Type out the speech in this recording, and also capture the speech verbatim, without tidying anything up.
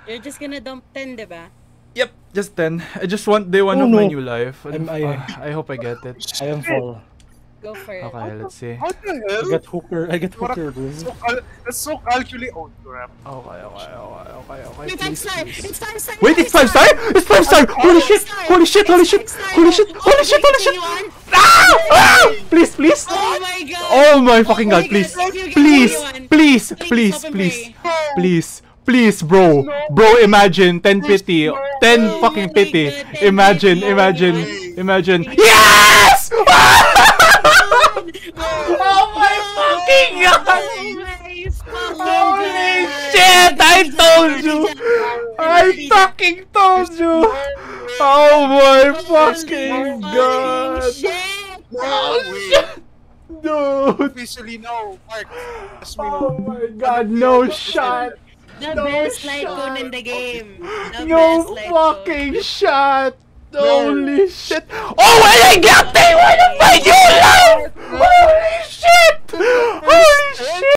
You're just gonna dump ten, diba? Yep, just ten. I just want day one Oh, of no. my new life. I'm- I- Uh, I hope I get it. I am full. Go for it. Okay, let's see. What the I hell? get hooker. I get What a- hooker, bro. So cal- that's so calculated. Oh, crap. Okay, okay, okay, okay, okay. Wait, five Please, star! please. It's five star! Wait, it's five star? It's five star! Holy shit! Holy shit! Holy shit! Holy shit! Holy shit! Holy shit! Ah! Ah! Please, please! Oh my god! Oh my fucking god! my Please, God, you get please, anyone. please, Please, please, hope and please, pray. please, please, bro, bro! Imagine ten pity, ten Oh fucking my pity. God, ten Imagine, pity. imagine, Oh imagine. Yes! Oh my fucking god! Holy shit! I told you! I fucking told you! Oh my fucking god! Shit! Oh shit! Dude! Officially, no. Mark, ask me Oh no. my god, no shot! The No best light shot. cone in the game. The No best light fucking cone. shot! Holy shit! Oh, and I got it!